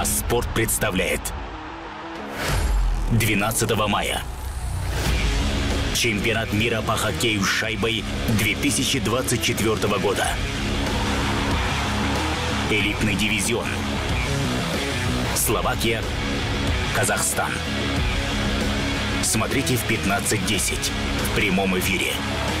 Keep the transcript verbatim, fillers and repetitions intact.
А спорт представляет двенадцатого мая. Чемпионат мира по хоккею с шайбой две тысячи двадцать четвёртого года. Элитный дивизион. Словакия, Казахстан. Смотрите в пятнадцать десять в прямом эфире.